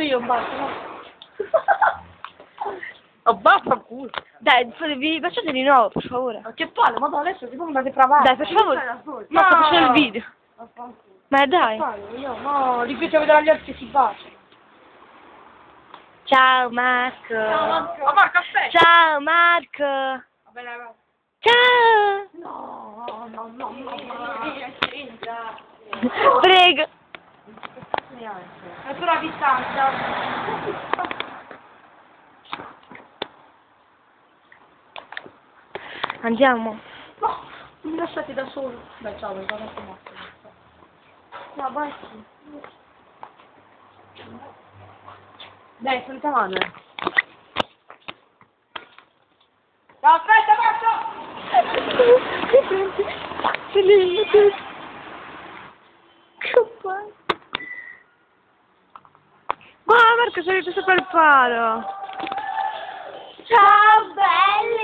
pure io, basta, no? Oh, basta il culo. Dai, facciate di nuovo, per favore. Ma che palle, ma adesso che come andate pravati. Dai, per favore. Ma sto facendo il video. Ma dai. No, ripeto a vedere gli altri che si baciano. Ciao Marco. Ciao Marco. Ma Marco, aspetta. Ciao Marco. Vabbè, dai, vai. Ciao. No. Prego. È solo a distanza. Andiamo. No, mi lasciate da solo. Dai, ciao, mi sono messo. No, vai. Dai, senza mano. No, aspetta, basta! Guarda Marco, sei ripreso per il palo. Ciao belle!